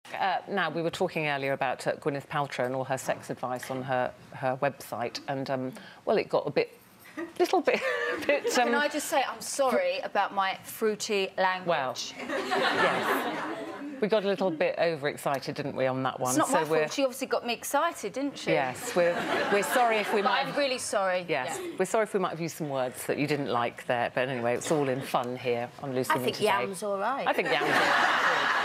Now, we were talking earlier about Gwyneth Paltrow and all her sex advice on her website, and, well, it got a little bit... Can I just say I'm sorry about my fruity language? Well, yes. We got a little bit overexcited, didn't we, on that one? It's not my fault. She obviously got me excited, didn't she? Yes, we're sorry if we might... I'm really sorry. Yes, we're sorry if we might have used some words that you didn't like there, but anyway, it's all in fun here on Lucy I think yam's all right. I think yam's all right.